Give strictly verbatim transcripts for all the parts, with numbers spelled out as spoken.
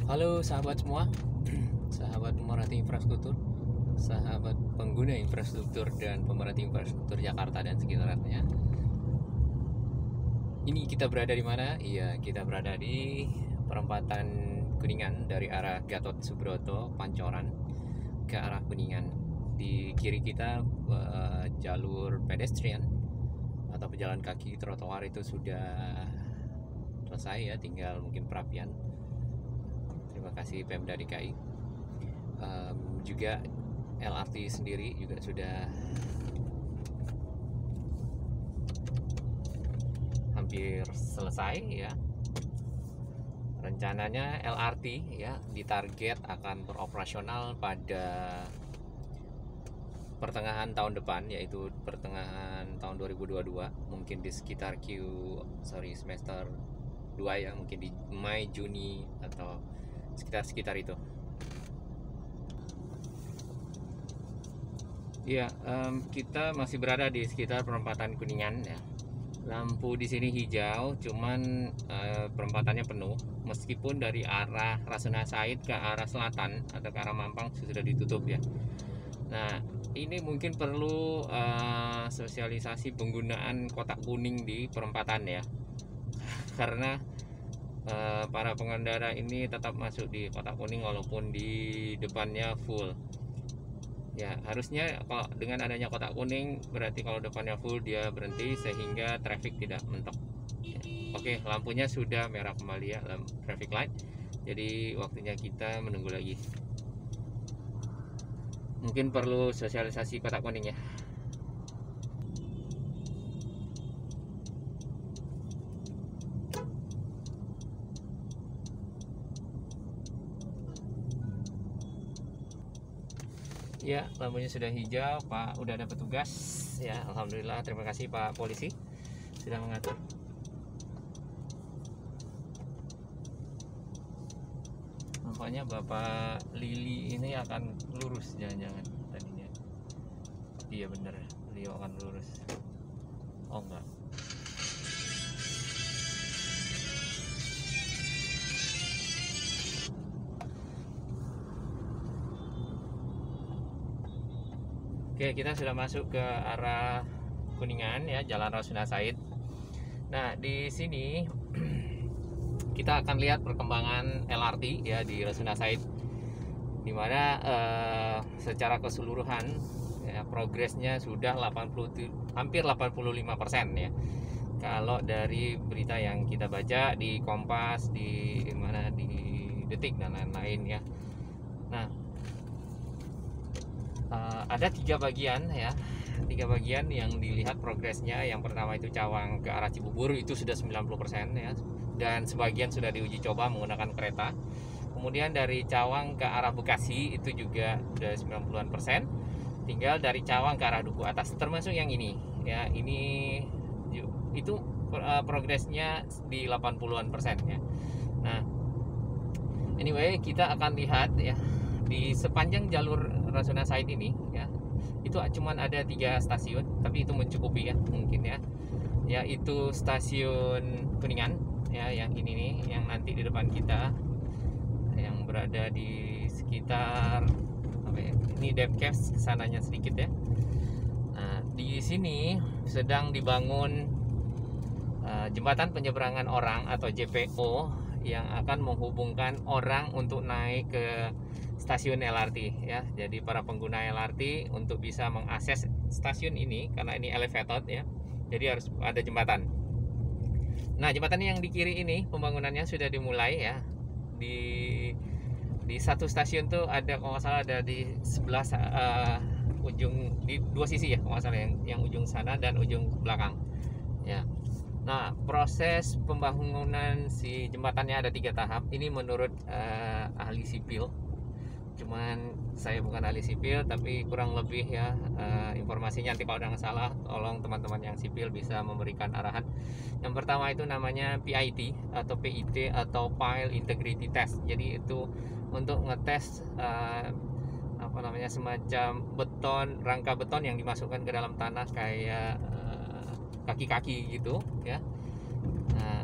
Halo sahabat semua, sahabat pemerhati infrastruktur, sahabat pengguna infrastruktur dan pemerhati infrastruktur Jakarta dan sekitarnya. Ini kita berada di mana? Iya, kita berada di perempatan Kuningan dari arah Gatot Subroto, Pancoran ke arah Kuningan. Di kiri kita uh, jalur pedestrian atau pejalan kaki trotoar itu sudah selesai ya, tinggal mungkin perapian. Terima kasih Pemda D K I. Um, juga L R T sendiri juga sudah hampir selesai ya. Rencananya L R T ya ditarget akan beroperasional pada pertengahan tahun depan, yaitu pertengahan tahun dua ribu dua puluh dua, mungkin di sekitar Q sorry semester dua ya, mungkin di Mei Juni atau sekitar-sekitar itu. Ya, um, kita masih berada di sekitar perempatan Kuningan ya. Lampu di sini hijau, cuman uh, perempatannya penuh. Meskipun dari arah Rasuna Said ke arah selatan atau ke arah Mampang sudah ditutup ya. Nah, ini mungkin perlu uh, sosialisasi penggunaan kotak kuning di perempatan ya, karena Uh, para pengendara ini tetap masuk di kotak kuning walaupun di depannya full ya. Harusnya kalau dengan adanya kotak kuning berarti kalau depannya full dia berhenti sehingga traffic tidak mentok ya. Oke, lampunya sudah merah kembali ya, lampu traffic light, jadi waktunya kita menunggu lagi. Mungkin perlu sosialisasi kotak kuning ya. Ya, lampunya sudah hijau, Pak. Udah ada petugas. Ya, alhamdulillah. Terima kasih Pak Polisi sudah mengatur. Nampaknya Bapak Lili ini akan lurus, jangan-jangan tadinya. Iya bener, beliau akan lurus. Oh enggak. Oke, kita sudah masuk ke arah Kuningan ya, Jalan Rasuna Said. Nah, di sini kita akan lihat perkembangan L R T ya di Rasuna Said, dimana eh, secara keseluruhan ya, progresnya sudah delapan puluh, hampir delapan puluh lima persen ya. Kalau dari berita yang kita baca di Kompas, di mana di Detik dan lain-lain ya. Nah, Uh, ada tiga bagian ya, tiga bagian yang dilihat progresnya. Yang pertama itu Cawang ke arah Cibubur, itu sudah sembilan puluh persen ya, dan sebagian sudah diuji coba menggunakan kereta. Kemudian dari Cawang ke arah Bekasi itu juga sudah sembilan puluhan persen. Tinggal dari Cawang ke arah Duku Atas, termasuk yang ini ya, ini itu uh, progresnya di delapan puluhan persen ya. Nah, anyway, kita akan lihat ya di sepanjang jalur Rasuna Said ini ya, itu cuman ada tiga stasiun, tapi itu mencukupi ya mungkin ya, yaitu stasiun Kuningan ya, yang ini nih, yang nanti di depan kita, yang berada di sekitar apa ya, ini Depkes kesananya sedikit ya. Nah, di sini sedang dibangun uh, jembatan penyeberangan orang atau J P O yang akan menghubungkan orang untuk naik ke stasiun L R T ya. Jadi para pengguna L R T untuk bisa mengakses stasiun ini, karena ini elevated ya, jadi harus ada jembatan. Nah, jembatan yang di kiri ini pembangunannya sudah dimulai ya. Di di satu stasiun tuh ada, kalau nggak salah ada di sebelah uh, ujung, di dua sisi ya kalau nggak salah, yang yang ujung sana dan ujung belakang ya. Nah, proses pembangunan si jembatannya ada tiga tahap. Ini menurut uh, ahli sipil. Cuman saya bukan ahli sipil, tapi kurang lebih ya uh, informasinya. Nanti kalau ada yang salah, tolong teman-teman yang sipil bisa memberikan arahan. Yang pertama itu namanya P I T atau P I T atau Pile Integrity Test. Jadi itu untuk ngetes uh, apa namanya, semacam beton, rangka beton yang dimasukkan ke dalam tanah kayak uh, kaki-kaki gitu ya. Nah,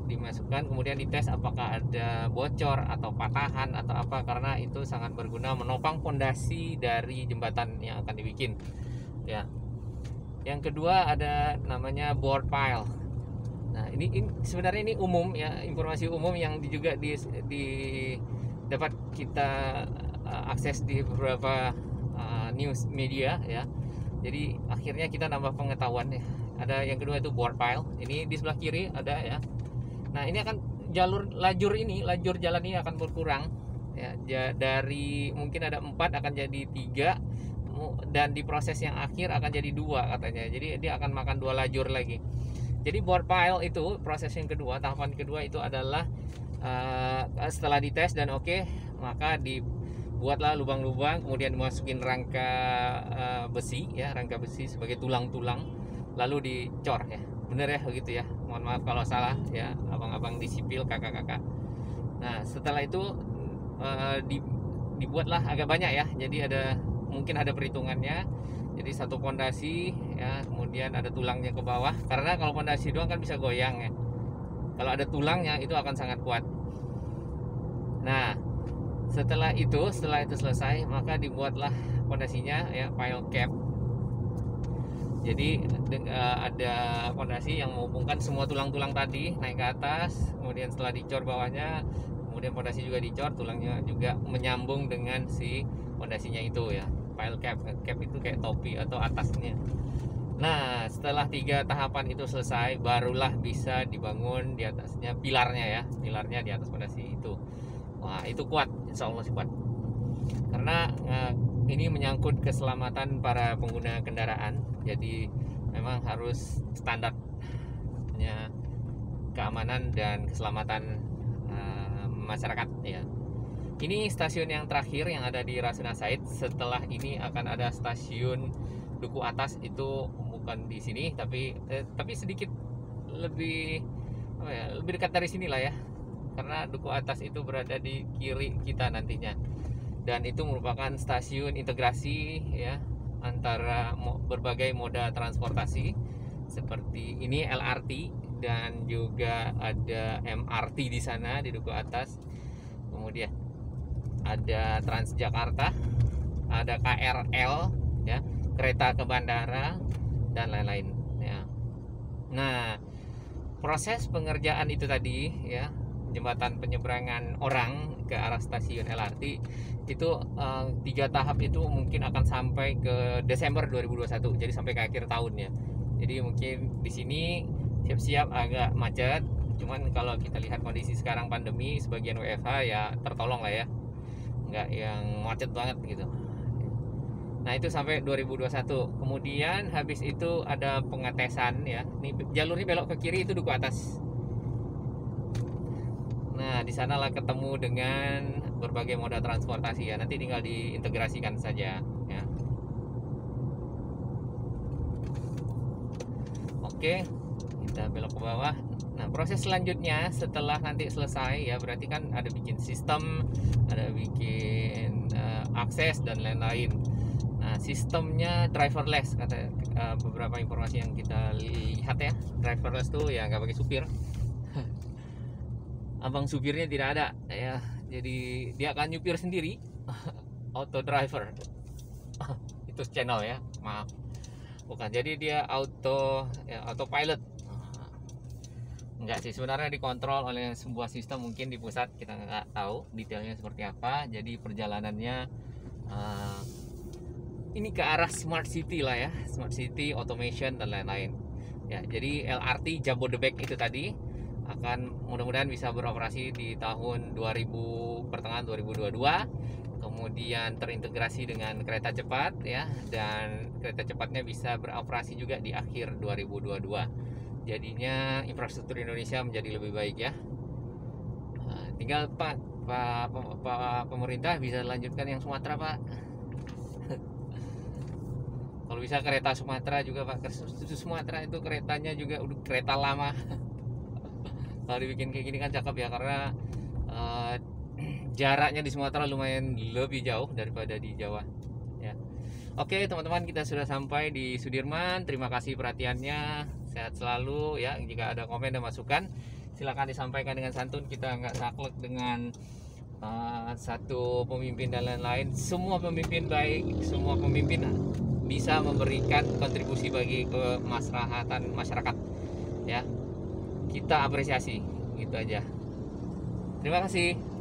dimasukkan, kemudian dites apakah ada bocor atau patahan atau apa, karena itu sangat berguna menopang fondasi dari jembatan yang akan dibikin ya. Yang kedua ada namanya board pile. Nah ini, ini sebenarnya ini umum ya, informasi umum yang di, juga di, di dapat kita uh, akses di beberapa uh, news media ya. Jadi akhirnya kita nambah pengetahuan ya. Ada yang kedua itu board pile. Ini di sebelah kiri ada ya. Nah ini akan jalur lajur ini, lajur jalan ini akan berkurang ya, dari mungkin ada empat akan jadi tiga, dan di proses yang akhir akan jadi dua katanya. Jadi dia akan makan dua lajur lagi. Jadi board pile itu proses yang kedua, tahapan kedua itu adalah uh, setelah dites dan oke, okay, maka dibuatlah lubang-lubang, kemudian dimasukin rangka uh, besi ya, rangka besi sebagai tulang-tulang, lalu dicor ya. Bener ya begitu ya, mohon maaf kalau salah ya abang-abang di sipil, kakak-kakak. Nah setelah itu uh, di, dibuatlah agak banyak ya, jadi ada mungkin ada perhitungannya. Jadi satu pondasi ya, kemudian ada tulangnya ke bawah, karena kalau pondasi doang kan bisa goyang ya, kalau ada tulangnya itu akan sangat kuat. Nah setelah itu setelah itu selesai, maka dibuatlah pondasinya ya, pile cap. Jadi ada pondasi yang menghubungkan semua tulang-tulang tadi naik ke atas, kemudian setelah dicor bawahnya, kemudian pondasi juga dicor, tulangnya juga menyambung dengan si pondasinya itu ya, pile cap. Cap itu kayak topi atau atasnya. Nah setelah tiga tahapan itu selesai, barulah bisa dibangun di atasnya pilarnya ya, pilarnya di atas pondasi itu. Wah itu kuat, insya Allah sih kuat, karena eh, ini menyangkut keselamatan para pengguna kendaraan. Jadi memang harus standarnya keamanan dan keselamatan uh, masyarakat ya. Ini stasiun yang terakhir yang ada di Rasuna Said. Setelah ini akan ada stasiun Duku Atas, itu bukan di sini tapi eh, tapi sedikit lebih apa ya, lebih dekat dari sini lah ya, karena Duku Atas itu berada di kiri kita nantinya, dan itu merupakan stasiun integrasi ya antara berbagai moda transportasi seperti ini, L R T, dan juga ada M R T di sana di Duku Atas. Kemudian ada Transjakarta, ada K R L ya, kereta ke bandara dan lain-lain ya. Nah proses pengerjaan itu tadi ya, jembatan penyeberangan orang ke arah stasiun L R T itu uh, tiga tahap itu mungkin akan sampai ke Desember dua ribu dua puluh satu, jadi sampai ke akhir tahun ya. Jadi mungkin di sini siap-siap agak macet, cuman kalau kita lihat kondisi sekarang pandemi, sebagian W F H ya tertolong lah ya, nggak yang macet banget gitu. Nah itu sampai dua ribu dua puluh satu. Kemudian habis itu ada pengetesan ya, ini jalurnya belok ke kiri itu Duku Atas. Nah di sanalah ketemu dengan berbagai moda transportasi ya, nanti tinggal diintegrasikan saja ya. Oke, kita belok ke bawah. Nah proses selanjutnya setelah nanti selesai ya, berarti kan ada bikin sistem, ada bikin uh, akses dan lain-lain. Nah sistemnya driverless, kata uh, beberapa informasi yang kita lihat ya. Driverless tuh ya nggak pakai supir. Abang supirnya tidak ada ya, jadi dia akan nyupir sendiri. Auto driver itu channel ya, maaf bukan, jadi dia auto ya, autopilot. Enggak sih, sebenarnya dikontrol oleh sebuah sistem mungkin di pusat, kita nggak tahu detailnya seperti apa. Jadi perjalanannya uh, ini ke arah smart city lah ya, smart city, automation dan lain-lain ya. Jadi L R T Jabodebek itu tadi akan mudah-mudahan bisa beroperasi di tahun dua ribu, pertengahan dua ribu dua puluh dua, kemudian terintegrasi dengan kereta cepat ya, dan kereta cepatnya bisa beroperasi juga di akhir dua ribu dua puluh dua. Jadinya infrastruktur Indonesia menjadi lebih baik ya. Nah, tinggal Pak, Pak, Pak pemerintah bisa lanjutkan yang Sumatera Pak. Kalau bisa kereta Sumatera juga Pak, Sumatera itu keretanya juga udah kereta lama. Kalau dibikin kayak gini kan cakep ya, karena uh, jaraknya di Sumatera lumayan lebih jauh daripada di Jawa ya. Oke teman-teman, kita sudah sampai di Sudirman. Terima kasih perhatiannya, sehat selalu ya. Jika ada komen dan masukan silakan disampaikan dengan santun, kita nggak saklek dengan uh, satu pemimpin dan lain-lain. Semua pemimpin baik, semua pemimpin bisa memberikan kontribusi bagi kemaslahatan masyarakat, ya. Kita apresiasi, gitu aja. Terima kasih.